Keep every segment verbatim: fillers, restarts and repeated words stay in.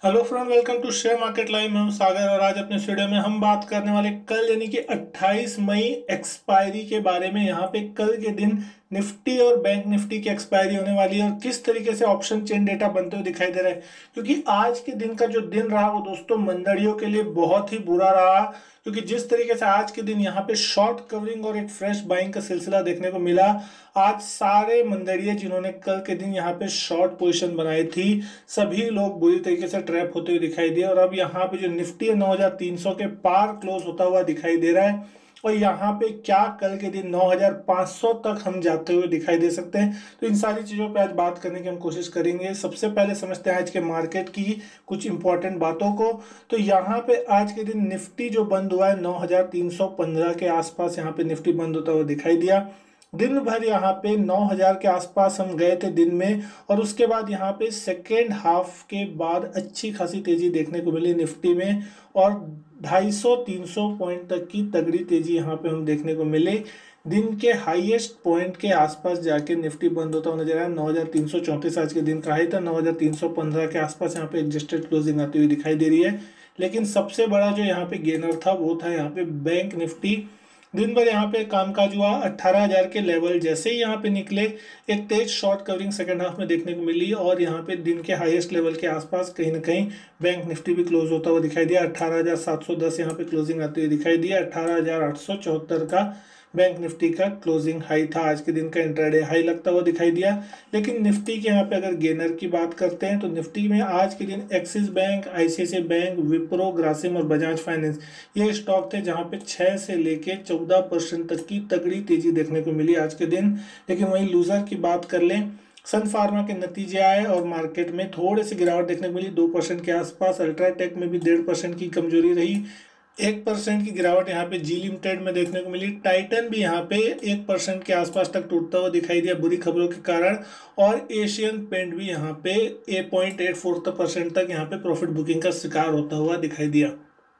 Hello friend, welcome to share market live. मैं हूं सागर और आज अपने इस वीडियो में हम बात करने वाले कल यानी कि अट्ठाईस मई एक्सपायरी के बारे में। यहाँ पे कल के दिन निफ्टी और बैंक निफ्टी की एक्सपायरी होने वाली है और किस तरीके से ऑप्शन चेन डेटा बनते हुए दिखाई दे रहा है। क्योंकि आज के दिन का जो दिन रहा वो दोस्तों मंदड़ियों के लिए बहुत ही बुरा रहा। क्योंकि जिस तरीके से आज के दिन यहाँ पे शॉर्ट कवरिंग और एक फ्रेश बाइंग का सिलसिला देखने को मिला, आज सारे मंदड़िए जिन्होंने कल के दिन यहाँ पे शॉर्ट पोजीशन बनाई थी सभी लोग बुरी तरीके से ट्रैप होते हुए दिखाई दिए। और अब यहाँ पे जो निफ्टी है नौ हज़ार तीन सौ के पार क्लोज होता हुआ दिखाई दे रहा है। और यहाँ पे क्या कल के दिन नौ हज़ार पाँच सौ तक हम जाते हुए दिखाई दे सकते हैं। तो इन सारी चीज़ों पे आज बात करने की हम कोशिश करेंगे। सबसे पहले समझते हैं आज के मार्केट की कुछ इंपॉर्टेंट बातों को। तो यहाँ पे आज के दिन निफ्टी जो बंद हुआ है नौ हज़ार तीन सौ पंद्रह के आसपास यहाँ पे निफ्टी बंद होता हुआ दिखाई दिया। दिन भर यहाँ पे नौ हज़ार के आसपास हम गए थे दिन में। और उसके बाद यहाँ पे सेकेंड हाफ के बाद अच्छी खासी तेजी देखने को मिली निफ्टी में और ढाई सौ तीन सौ पॉइंट तक की तगड़ी तेजी यहाँ पे हम देखने को मिले। दिन के हाईएस्ट पॉइंट के आसपास जाके निफ्टी बंद होता हुआ नजर आया। नौ हज़ार तीन सौ चौंतीस आज के दिन का हाई था। नौ हज़ार तीन सौ पंद्रह के आसपास यहाँ पे एडजस्टेड क्लोजिंग आती हुई दिखाई दे रही है। लेकिन सबसे बड़ा जो यहाँ पे गेनर था वो था यहाँ पे बैंक निफ्टी। दिन भर यहाँ पे कामकाज हुआ। अट्ठारह हज़ार के लेवल जैसे ही यहाँ पे निकले एक तेज शॉर्ट कवरिंग सेकंड हाफ में देखने को मिली और यहाँ पे दिन के हाईएस्ट लेवल के आसपास कहीं ना कहीं बैंक निफ्टी भी क्लोज होता हुआ दिखाई दिया। अट्ठारह हज़ार सात सौ दस यहाँ पे क्लोजिंग आती हुई दिखाई दिया। अट्ठारह हज़ार आठ सौ चौहत्तर का बैंक निफ्टी का क्लोजिंग हाई था। आज के दिन का इंट्राडे हाई लगता हुआ दिखाई दिया। लेकिन निफ्टी के यहाँ पे अगर गेनर की बात करते हैं तो निफ्टी में आज के दिन Axis bank, ICICI bank, Wipro, Grasim और बजाज फाइनेंस ये स्टॉक थे जहां पे छह से लेके चौदह परसेंट तक की तगड़ी तेजी देखने को मिली आज के दिन। लेकिन वहीं लूजर की बात कर लें, सन फार्मा के नतीजे आए और मार्केट में थोड़ी सी गिरावट देखने को मिली दो परसेंट के आसपास। अल्ट्राटेक में भी डेढ़ परसेंट की कमजोरी रही। एक परसेंट की गिरावट यहाँ पे जी लिमिटेड में देखने को मिली। टाइटन भी यहाँ पे एक परसेंट के आसपास तक टूटता हुआ दिखाई दिया बुरी खबरों के कारण। और एशियन पेंट भी यहाँ पे a point eight four percent तक यहाँ पे प्रॉफिट बुकिंग का शिकार होता हुआ दिखाई दिया।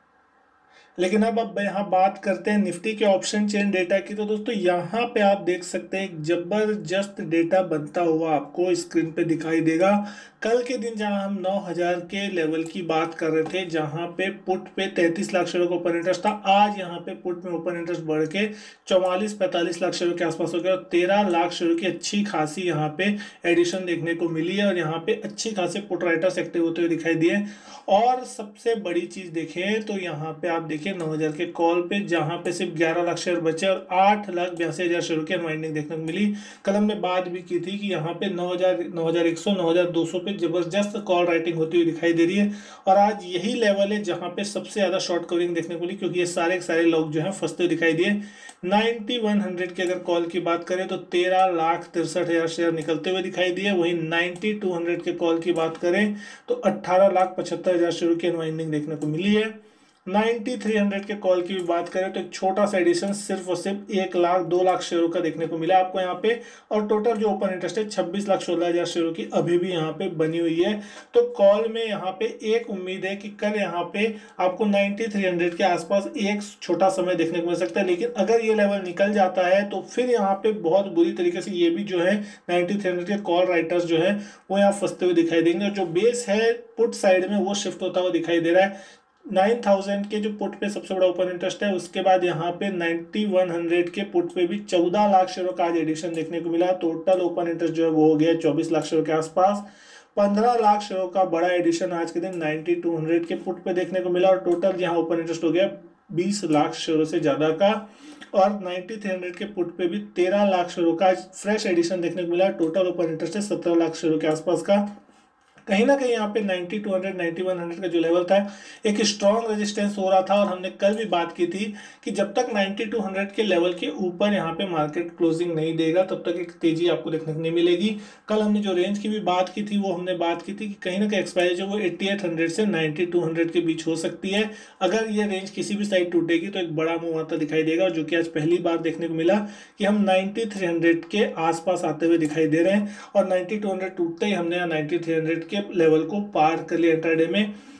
लेकिन अब अब यहाँ बात करते हैं निफ्टी के ऑप्शन चेन डेटा की। तो दोस्तों यहाँ पे आप देख सकते हैं एक जबरदस्त डेटा बनता हुआ आपको स्क्रीन पे दिखाई देगा। कल के दिन जहां हम नौ हज़ार के लेवल की बात कर रहे थे जहां पे पुट पे तैंतीस लाख शेयरों का ओपन इंटरेस्ट था, आज यहाँ पे पुट में ओपन इंटरेस्ट बढ़ के चौवालीस पैंतालीस लाख शेयरों के आसपास हो गया और तेरह लाख शेयरों की अच्छी खासी यहाँ पे एडिशन देखने को मिली है। और यहाँ पे अच्छी खासी पुट राइटर्स एक्टिव होते हुए दिखाई दिए। और सबसे बड़ी चीज देखें तो यहाँ पे आप देखिए नौ हज़ार के कॉल पे जहाँ पे सिर्फ ग्यारह लाख शेयर बचे और आठ लाख बयासी हजार शेयरों की अनवाइंडिंग देखने को मिली। कल हमने बात भी की थी कि यहाँ पे नौ हज़ार नौ हज़ार एक सौ नौ हज़ार दो सौ पे जबरदस्त कॉल राइटिंग होती हुई दिखाई दे रही है। और आज यही लेवल है जहाँ पे सबसे ज्यादा शॉर्ट कवरिंग देखने को मिली क्योंकि ये सारे के सारे लोग जो है फंसते हुए दिखाई दिए। नाइन्टी वन हंड्रेड की अगर कॉल की बात करें तो तेरह लाख तिरसठ हजार शेयर निकलते हुए दिखाई दिए। वहीं नाइन्टी टू हंड्रेड के कॉल की बात करें तो अट्ठारह लाख पचहत्तर हजार शेयरों की अनवाइंडिंग देखने को मिली है। नाइन्टी थ्री हंड्रेड के कॉल की भी बात करें तो एक छोटा सा एडिशन सिर्फ और सिर्फ एक लाख दो लाख शेयरों का देखने को मिला आपको यहाँ पे। और टोटल जो ओपन इंटरेस्ट है छब्बीस लाख सोलह हजार शेयरों की अभी भी यहाँ पे बनी हुई है। तो कॉल में यहाँ पे एक उम्मीद है कि कल यहाँ पे आपको नाइन्टी थ्री हंड्रेड के आसपास एक छोटा समय देखने को मिल सकता है। लेकिन अगर ये लेवल निकल जाता है तो फिर यहाँ पे बहुत बुरी तरीके से ये भी जो है नाइन्टी थ्री हंड्रेड के कॉल राइटर्स जो है वो यहाँ फंसते हुए दिखाई देंगे। और जो बेस है पुट साइड में वो शिफ्ट होता हुआ दिखाई दे रहा है। नाइन थाउजेंड के जो पुट पे सबसे बड़ा ओपन इंटरेस्ट है उसके बाद यहाँ पे नाइन्टी वन हंड्रेड के पुट पे भी चौदह लाख शेयरों का आज एडिशन देखने को मिला। टोटल ओपन इंटरेस्ट जो है वो हो गया चौबीस लाख शेयरों के आसपास। पंद्रह लाख शेयरों का बड़ा एडिशन आज के दिन नाइन्टी टू हंड्रेड के पुट पे देखने को मिला और टोटल यहाँ ओपन इंटरेस्ट हो गया बीस लाख शेयरों से ज्यादा का। और नाइन्टी थ्री हंड्रेड के पुट पे भी तेरह लाख शेयरों का फ्रेश एडिशन देखने को मिला। टोटल ओपन इंटरेस्ट है सत्रह लाख शेयरों के आसपास का। कहीं ना कहीं यहाँ पे ninety two hundred ninety one hundred का जो लेवल था एक स्ट्रॉन्ग रेजिस्टेंस हो रहा था। और हमने कल भी बात की थी कि जब तक नाइन्टी टू हंड्रेड के लेवल के ऊपर यहाँ पे मार्केट क्लोजिंग नहीं देगा तब तक एक तेजी आपको देखने को नहीं मिलेगी। कल हमने जो रेंज की भी बात की थी वो हमने बात की थी कि कहीं ना कहीं एक्सपायरी जो वो एट्टी एट हंड्रेड से नाइन्टी टू हंड्रेड के बीच हो सकती है। अगर ये रेंज किसी भी साइड टूटेगी तो एक बड़ा मूव आता दिखाई देगा जो कि आज पहली बार देखने को मिला कि हम नाइन्टी थ्री हंड्रेड के आसपास आते हुए दिखाई दे रहे हैं। और नाइन्टी टू हंड्रेड टूटते ही हमने नाइन्टी थ्री हंड्रेड के लेवल को पार कर लिया इंट्राडे में।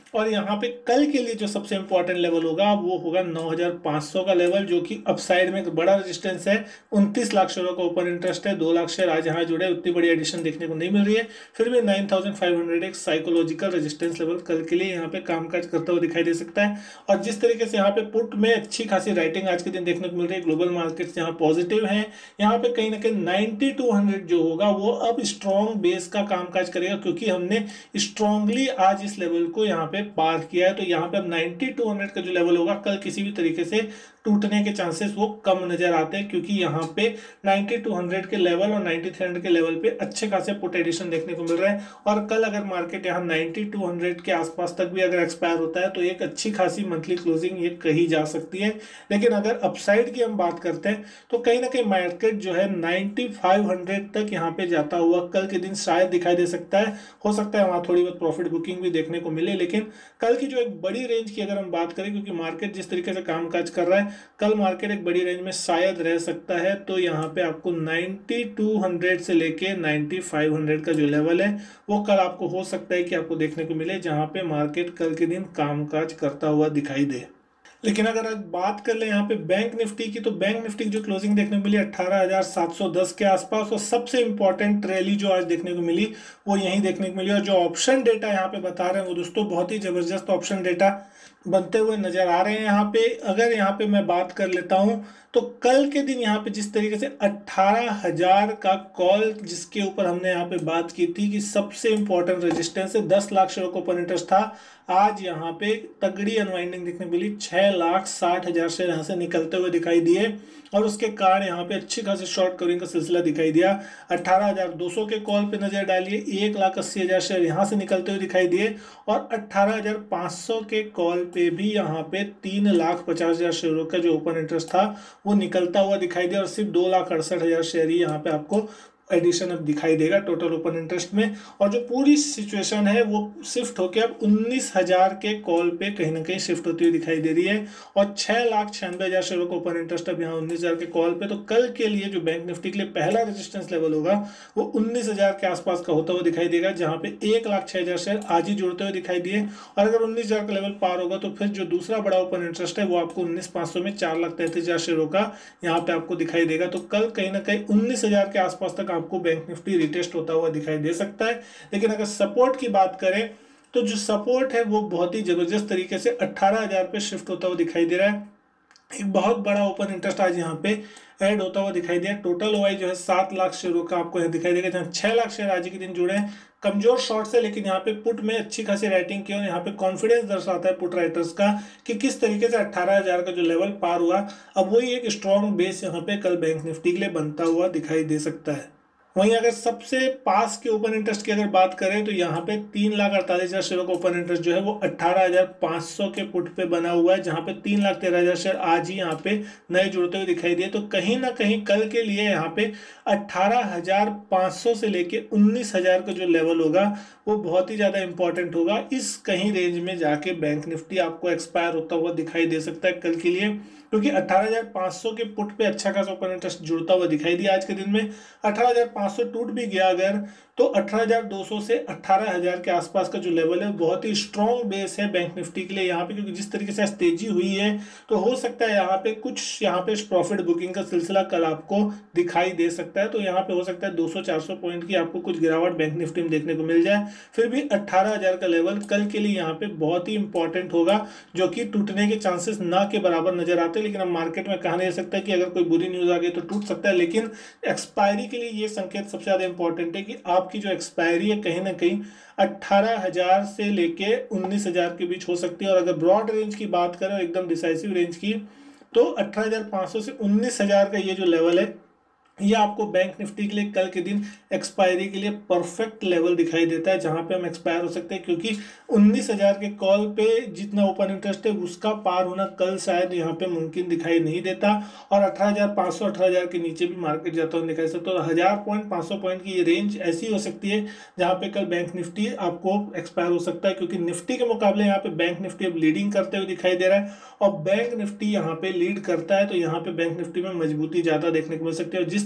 और यहाँ पे कल के लिए जो सबसे इंपॉर्टेंट लेवल होगा वो होगा नौ हज़ार पाँच सौ का लेवल, जो कि अपसाइड में एक बड़ा रेजिस्टेंस है। उनतीस लाख शेयरों का ओपन इंटरेस्ट है, दो लाख शेयर आज यहाँ जुड़े, उतनी बड़ी एडिशन देखने को नहीं मिल रही है। फिर भी नाइन थाउजेंड फाइव हंड्रेड एक साइकोलॉजिकल रेजिस्टेंस लेवल कल के लिए यहाँ पे कामकाज करता हुआ दिखाई दे सकता है। और जिस तरीके से यहाँ पे पुट में अच्छी खासी राइटिंग आज के दिन देखने को मिल रही है, ग्लोबल मार्केट्स यहाँ पॉजिटिव है, यहाँ पे कहीं ना कहीं नाइनटी टू हंड्रेड जो होगा वो अब स्ट्रॉन्ग बेस का कामकाज करेगा, क्योंकि हमने स्ट्रांगली आज इस लेवल को यहाँ पे पार किया है। तो यहाँ पे अब नाइनटी टू हंड्रेड का जो लेवल होगा कल किसी भी तरीके से टूटने के चांसेस वो कम नजर आते हैं, क्योंकि यहाँ पे नाइनटी टू हंड्रेड के लेवल और नाइनटी थ्री हंड्रेड के लेवल पे अच्छे खासे पुट एडिशन देखने को मिल रहा है। और कल अगर मार्केट यहाँ नाइनटी टू हंड्रेड के आसपास तक भी अगर एक्सपायर होता है तो एक अच्छी खासी मंथली क्लोजिंग ये कही जा सकती है। लेकिन अगर अपसाइड की हम बात करते हैं तो कहीं ना कहीं मार्केट जो है नाइनटी फाइव हंड्रेड तक यहाँ पे जाता हुआ कल के दिन शायद दिखाई दे सकता है। हो सकता है वहाँ थोड़ी बहुत प्रॉफिट बुकिंग भी देखने को मिले, लेकिन कल की जो एक बड़ी रेंज की अगर हम बात करें, क्योंकि मार्केट जिस तरीके से कामकाज कर रहा है कल मार्केट एक बड़ी रेंज में शायद रह सकता है। तो यहाँ पे आपको नाइनटी टू हंड्रेड से लेके नाइनटी फाइव हंड्रेड का जो लेवल है वो कल आपको हो सकता है कि आपको देखने को मिले, जहाँ पे मार्केट कल के दिन कामकाज करता हुआ दिखाई दे। लेकिन अगर आज बात कर ले यहाँ पे बैंक निफ्टी की, तो बैंक निफ्टी की जो क्लोजिंग देखने को मिली अठारह हज़ार सात सौ दस के आसपास, और सबसे इंपॉर्टेंट रैली जो आज देखने को मिली वो यहीं देखने को मिली। और जो ऑप्शन डेटा यहाँ पे बता रहे हैं वो दोस्तों बहुत ही जबरदस्त ऑप्शन डेटा बनते हुए नजर आ रहे हैं यहाँ पे। अगर यहाँ पे मैं बात कर लेता हूँ तो कल के दिन यहाँ पे जिस तरीके से अट्ठारह हजार का कॉल जिसके ऊपर हमने यहाँ पे बात की थी कि सबसे इंपॉर्टेंट रेजिस्टेंस है, दस लाख शेयरों का ओपन इंटरेस्ट था, आज यहाँ पे तगड़ी अनवाइंडिंग देखने मिली, छह लाख साठ हजार शेयर यहाँ से निकलते हुए दिखाई दिए। और उसके कारण यहाँ पे अच्छी खासी शॉर्ट कवरिंग का सिलसिला दिखाई दिया। अठारह हजार दो सौ के कॉल पे नजर डालिए, एक लाख अस्सी हजार शेयर यहाँ से निकलते हुए दिखाई दिए। और अठारह हजार पाँच सौ के कॉल पे भी यहाँ पे तीन लाख पचास हजार शेयरों का जो ओपन इंटरेस्ट था वो निकलता हुआ दिखाई दिया। और सिर्फ दो लाख अड़सठ हजार शेयर ही यहाँ पे आपको एडिशन अब दिखाई देगा टोटल ओपन इंटरेस्ट में। और जो पूरी सिचुएशन है वो शिफ्ट होकर अब उन्नीस हजार के कॉल पे कहीं ना कहीं शिफ्ट होती हुई दिखाई दे रही है। और छह लाख छियानवे हजार शेयरों का ओपन इंटरेस्ट अब यहाँ उन्नीस हजार के कॉल पे। तो कल के लिए जो बैंक निफ्टी के लिए पहला रेजिस्टेंस लेवल होगा वो उन्नीस हजार के आसपास का होता हुआ दिखाई देगा, जहाँ पे एक लाख छह हजार शेयर आज ही जुड़ते हुए दिखाई दिए। और अगर उन्नीस हजार का लेवल पार होगा तो फिर जो दूसरा बड़ा ओपन इंटरेस्ट है वो आपको उन्नीस पाँच सौ में चार लाख तैंतीस हजार शेयरों का यहाँ पे आपको दिखाई देगा। तो कल कहीं ना कहीं उन्नीस हजार के आसपास तक आपको बैंक निफ्टी रिटेस्ट होता हुआ दिखाई दे सकता है। लेकिन अगर सपोर्ट की बात करें तो जो सपोर्ट है वो बहुत ही जबरदस्त तरीके से अठारह हजार पे शिफ्ट होता हुआ दिखाई दे रहा है। एक बहुत बड़ा ओपन इंटरेस्ट आज यहाँ पे ऐड होता हुआ दिखाई दिया। टोटल ओआई जो है सात लाख शेयरों का आपको यहाँ दिखाई देगा, जहाँ छह लाख शेयर आज के दिन जुड़े हैं। कमजोर शॉर्ट से, लेकिन यहाँ पे पुट में अच्छी खासी राइटिंग की और यहाँ पे कॉन्फिडेंस दर्शाता है पुट राइटर्स का कि किस तरीके से अट्ठारह हजार का जो लेवल पार हुआ अब वही एक स्ट्रॉन्ग बेस यहाँ पे कल बैंक निफ्टी के लिए बनता हुआ दिखाई दे सकता है। वहीं अगर सबसे पास के ओपन इंटरेस्ट की अगर बात करें तो यहाँ पे तीन लाख अड़तालीस हजार शेयरों का ओपन इंटरेस्ट जो है वो अट्ठारह हजार पाँच सौ के पुट पे बना हुआ है, जहाँ पे तीन लाख तेरह हजार शेयर आज ही यहाँ पे नए जुड़ते हुए दिखाई दिए। तो कहीं ना कहीं कल के लिए यहाँ पे अट्ठारह हजार पाँच सौ से लेके उन्नीस हजार का जो लेवल होगा वो बहुत ही ज़्यादा इंपॉर्टेंट होगा। इस कहीं रेंज में जाके बैंक निफ्टी आपको एक्सपायर होता हुआ दिखाई दे सकता है कल के लिए, क्योंकि अठारह हजार पाँच सौ के पुट पे अच्छा खासा ओपन इंटरेस्ट जुड़ता हुआ दिखाई दिया आज के दिन में। अठारह हजार पाँच सौ टूट भी गया अगर तो अठारह हजार दो सौ से अठारह हजार के आसपास का जो लेवल है बहुत ही स्ट्रॉन्ग बेस है बैंक निफ्टी के लिए यहाँ पे, क्योंकि जिस तरीके से आज तेजी हुई है तो हो सकता है यहाँ पे कुछ यहाँ पे प्रॉफिट बुकिंग का सिलसिला कल आपको दिखाई दे सकता है। तो यहाँ पे हो सकता है दो सौ चार सौ पॉइंट की आपको कुछ गिरावट बैंक निफ्टी में देखने को मिल जाए। फिर भी अट्ठारह हजार का लेवल कल के लिए यहाँ पे बहुत ही इंपॉर्टेंट होगा, जो कि टूटने के चांसेस ना के बराबर नजर आते हैं। लेकिन अब मार्केट में कहा नहीं जा सकता कि अगर कोई बुरी न्यूज आ गई तो टूट सकता है, लेकिन एक्सपायरी के लिए ये संकेत सबसे ज्यादा इंपॉर्टेंट है कि आपकी जो एक्सपायरी है कहीं ना कहीं अट्ठारह हजार से लेके उन्नीस हजार के बीच हो सकती है। और अगर ब्रॉड रेंज की बात करें एकदम डिसाइसिव रेंज की तो अठारह हजार पाँच सौ से उन्नीस हजार का ये जो लेवल है ये आपको बैंक निफ्टी के लिए कल के दिन एक्सपायरी के लिए परफेक्ट लेवल दिखाई देता है, जहां पे हम एक्सपायर हो सकते हैं, क्योंकि उन्नीस हजार के कॉल पे जितना ओपन इंटरेस्ट है उसका पार होना कल शायद यहाँ पे मुमकिन दिखाई नहीं देता। और अठारह हजार पाँच सौ अठारह हजार के नीचे भी मार्केट जाता हुआ दिखाई सकता है। तो हजार पॉइंट पाँच सौ पॉइंट की ये रेंज ऐसी हो सकती है जहाँ पे कल बैंक निफ्टी आपको एक्सपायर हो सकता है, क्योंकि निफ्टी के मुकाबले यहाँ पे बैंक निफ्टी अब लीडिंग करते हुए दिखाई दे रहा है। और बैंक निफ्टी यहाँ पे लीड करता है तो यहाँ पे बैंक निफ्टी में मजबूती ज्यादा देखने को मिल सकती है। और जिस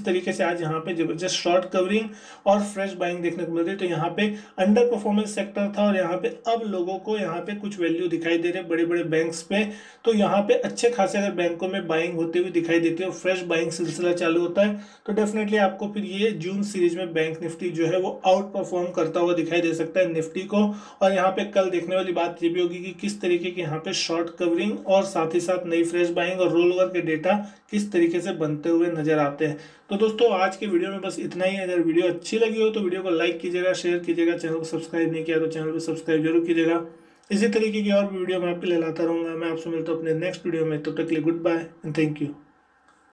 किस तरीके से आज यहाँ पे जबरदस्त शॉर्ट कवरिंग और फ्रेश बाइंग देखने को मिल रही है। तो यहाँ पे अंडर परफॉर्मेंस सेक्टर था और यहाँ पे अब लोगों को यहाँ पे कुछ वैल्यू दिखाई दे रहे हैं बड़े बड़े बैंक्स पे। तो यहाँ पे अच्छे खासे अगर बैंकों में बाइंग होते हुए दिखाई देती है और फ्रेश बाइंग सिलसिला चालू होता है तो डेफिनेटली आपको फिर ये जून सीरीज में बैंक निफ्टी जो है वो आउट परफॉर्म करता हुआ दिखाई दे सकता है निफ्टी को। और यहाँ पे कल देखने वाली बात ये भी होगी कि किस तरीके की यहाँ पे शॉर्ट कवरिंग और साथ ही साथ नई फ्रेश बाइंग और रोल ओवर के डेटा किस तरीके से बनते हुए नजर आते हैं। तो दोस्तों आज के वीडियो में बस इतना ही। अगर वीडियो अच्छी लगी हो तो वीडियो को लाइक कीजिएगा, शेयर कीजिएगा, चैनल को सब्सक्राइब नहीं किया तो चैनल को सब्सक्राइब जरूर कीजिएगा। इसी तरीके की और भी वीडियो मैं आपके लिए लाता रहूंगा। मैं आपसे मिलता हूँ अपने नेक्स्ट वीडियो में, तब तक के लिए good bye and thank you.